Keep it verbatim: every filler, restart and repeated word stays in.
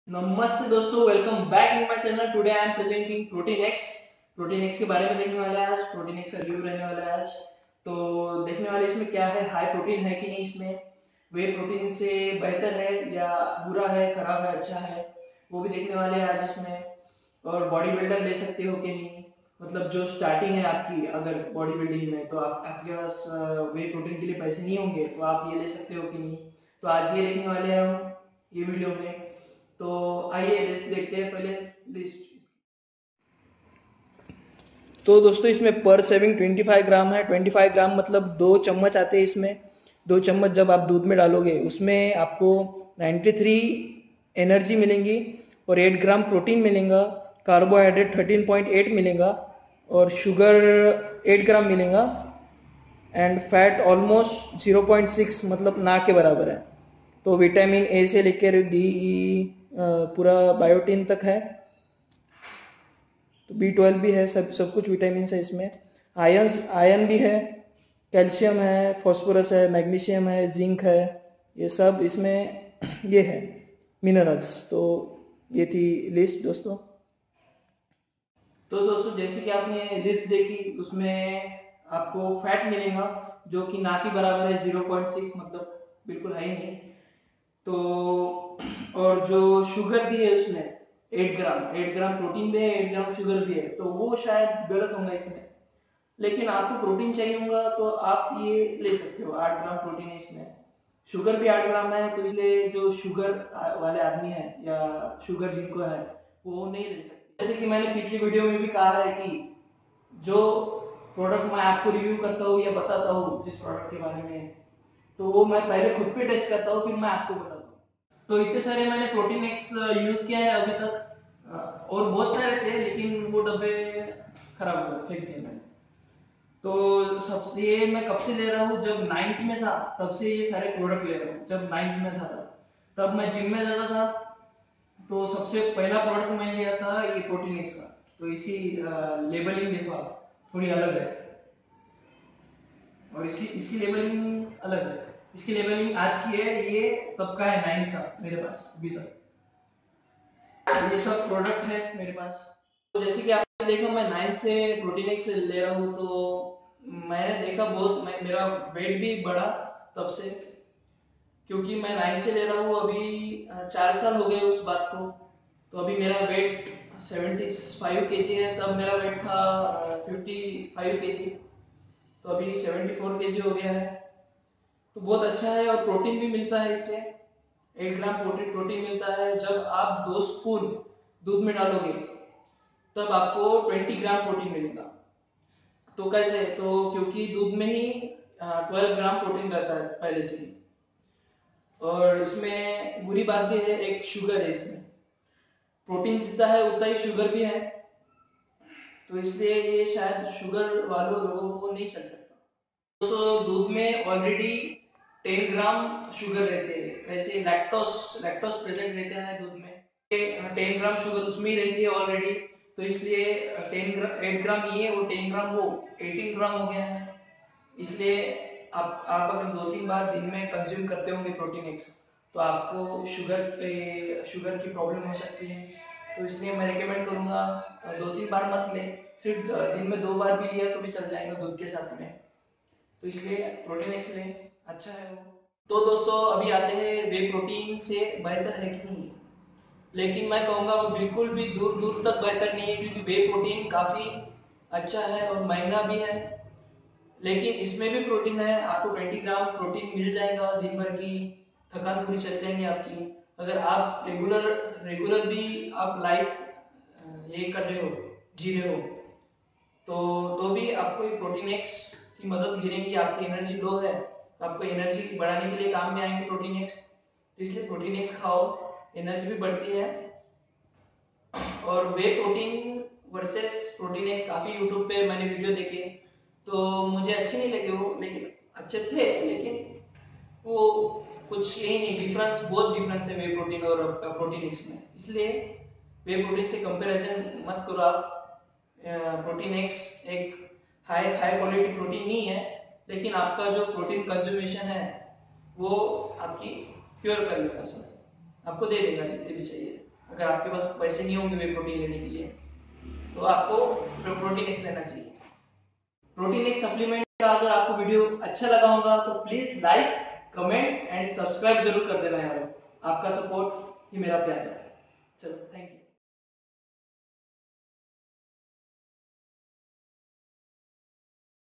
नमस्ते दोस्तों, welcome back in my channel. Today I am presenting Protinex. Protinex के बारे में देखने वाले हैं आज। प्रोटीनेक्स का रिव्यू रहने वाला है आज। तो देखने वाले इसमें क्या है, हाई प्रोटीन है कि नहीं, इसमें वे प्रोटीन से बेहतर है या बुरा है, खराब है, अच्छा है, वो भी देखने वाले हैं आज इसमें। और बॉडी बिल्डर ले सकते हो कि नहीं, मतलब जो स्टार्टिंग है आपकी, अगर बॉडी बिल्डिंग में, तो आप आपके पास वे प्रोटीन के लिए पैसे नहीं होंगे तो आप ये ले सकते हो कि नहीं। तो आज ये देखने वाले हैं हम ये वीडियो में। तो आइए देखते हैं पहले लिस्ट। तो दोस्तों इसमें पर सेविंग पच्चीस ग्राम है। पच्चीस ग्राम मतलब दो चम्मच आते हैं इसमें। दो चम्मच जब आप दूध में डालोगे उसमें आपको तिरानवे एनर्जी मिलेंगी और आठ ग्राम प्रोटीन मिलेगा, कार्बोहाइड्रेट तेरह पॉइंट आठ मिलेगा और शुगर आठ ग्राम मिलेगा and fat almost zero point six मतलब ना के बराबर है। तो विटामिन ए से लेकर डी ई पूरा बायोटिन तक है, तो बी ट्वेल्व भी है, सब सब कुछ विटामिन है इसमें। आयन आयन भी है, कैल्शियम है, फास्फोरस है, मैग्नीशियम है, जिंक है, ये सब इसमें ये है मिनरल्स। तो ये थी लिस्ट दोस्तों। तो दोस्तों जैसे कि आपने लिस्ट देखी, उसमें आपको फैट मिलेगा जो कि ना के बराबर है, ज़ीरो पॉइंट सिक्स मतलब बिल्कुल है ही नहीं। तो और जो शुगर भी है उसमें आठ ग्राम आठ ग्राम प्रोटीन भी है, आठ ग्राम शुगर भी है, तो वो शायद गलत होगा इसमें। लेकिन आपको प्रोटीन चाहिए होगा तो आप ये ले सकते हो। आठ ग्राम प्रोटीन है इसमें, शुगर भी आठ ग्राम है, तो इसलिए जो शुगर वाले आदमी है या शुगर जिनको है वो नहीं ले सकते। जैसे कि मैंने पिछली वीडियो में भी कहा है कि जो प्रोडक्ट मैं आपको रिव्यू करता हूँ या बताता हूँ जिस प्रोडक्ट के बारे में, तो वो मैं पहले खुद पे टेस्ट करता हूँ, फिर मैं आपको बताता हूँ। तो इतने सारे मैंने प्रोटीनेक्स यूज किया है अभी तक, और बहुत सारे थे लेकिन वो डब्बे खराब हो गए, फेंक दिए मैंने। तो सबसे ये मैं कब से ले रहा हूँ, जब नाइन्थ में था तब से ये सारे प्रोडक्ट ले रहा हूँ। जब नाइन्थ में था तब तब मैं जिम में जाता था, तो सबसे पहला प्रोडक्ट मैंने लिया था ये प्रोटीनेक्स का। तो इसकी लेबलिंग देखो आप, थोड़ी अलग है और इसकी इसकी लेबलिंग अलग है। इसकी लेबलिंग आज की है, ये तब का है, नाइन का मेरे पास अभी तक। तो ये सब प्रोडक्ट है मेरे पास। तो जैसे कि आपने देखा मैं नाइन से प्रोटीनेक्स ले रहा हूँ, तो मैंने देखा बहुत मैं, मेरा वेट भी बढ़ा तब से, क्योंकि मैं नाइन से ले रहा हूँ। अभी चार साल हो गए उस बात को। तो अभी मेरा वेट पचहत्तर केजी है, तब मेरा वेट था पचपन केजी, तो अभी चौहत्तर केजी हो गया है। तो बहुत अच्छा है और प्रोटीन भी मिलता है इससे। एक ग्राम प्रोटीन प्रोटीन मिलता है। जब आप दो स्पून दूध में डालोगे तब आपको बीस ग्राम प्रोटीन मिलेगा। तो कैसे, तो क्योंकि दूध में ही बारह ग्राम प्रोटीन रहता है पहले से ही। और इसमें बुरी बात भी है, एक शुगर है इसमें। प्रोटीन जितना है उतना ही शुगर भी है, तो इसलिए ये शायद शुगर वालों लोगों को नहीं चल सकता। तो दूध में ऑलरेडी दस ग्राम शुगर रहते हैं, वैसे लैक्टोस लैक्टोस प्रेजेंट रहता है दूध में, दस ग्राम शुगर उसमें ही रहती है ऑलरेडी। तो इसलिए आठ ग्राम ये और दस ग्राम वो अठारह ग्राम हो गया है। इसलिए आप आप अगर दो तीन बार दिन में कंज्यूम करते होंगे प्रोटीनेक्स, तो आपको शुगर शुगर की प्रॉब्लम हो सकती है। तो इसलिए मैं रिकमेंड करूंगा दो तीन बार मत ले, सिर्फ दिन में दो बार भी लिया तो भी चल जाएगा दूध के साथ में। तो इसलिए प्रोटीनेक्स लें, अच्छा है वो। तो दोस्तों अभी आते हैं वे प्रोटीन से बेहतर है कि नहीं। लेकिन मैं कहूँगा वो बिल्कुल भी दूर दूर तक बेहतर नहीं है, क्योंकि वे प्रोटीन काफ़ी अच्छा है और महंगा भी है। लेकिन इसमें भी प्रोटीन है, आपको बीस ग्राम प्रोटीन मिल जाएगा, दिन भर की थकान पूरी चल जाएगी आपकी। अगर आप रेगुलर रेगुलर भी आप लाइफ ये कर रहे हो, जी रहे हो, तो तो भी आपको ये प्रोटीनेक्स की मदद गिरेगी। आपकी एनर्जी लो है तो आपको एनर्जी बढ़ाने के लिए काम में आएंगे प्रोटीनेक्स। तो इसलिए प्रोटीनेक्स खाओ, एनर्जी भी बढ़ती है। और वे प्रोटीन वर्सेस प्रोटीनेक्स काफ़ी यूट्यूब पे मैंने वीडियो देखे, तो मुझे अच्छे नहीं लगे वो, लेकिन अच्छे थे, लेकिन वो कुछ यही नहीं, डिफरेंस बहुत डिफरेंस है वे प्रोटीन और प्रोटीनेक्स में। इसलिए वे प्रोटीन से कंपैरिजन मत करो आप। प्रोटीनेक्स एक हाई हाई क्वालिटी प्रोटीन नहीं है, लेकिन आपका जो प्रोटीन कंज्यूमेशन है वो आपकी क्योर कर लेगा, सर आपको दे देगा जितने भी चाहिए। अगर आपके पास पैसे नहीं होंगे वे प्रोटीन लेने के लिए तो आपको प्रोटीनेक्स लेना चाहिए। प्रोटीनेक्स सप्लीमेंट का अगर आपको वीडियो अच्छा लगा होगा तो please like, comment and subscribe जरूर कर देना यार। आपका सपोर्ट ही मेरा प्यार है। चलो थैंक यू।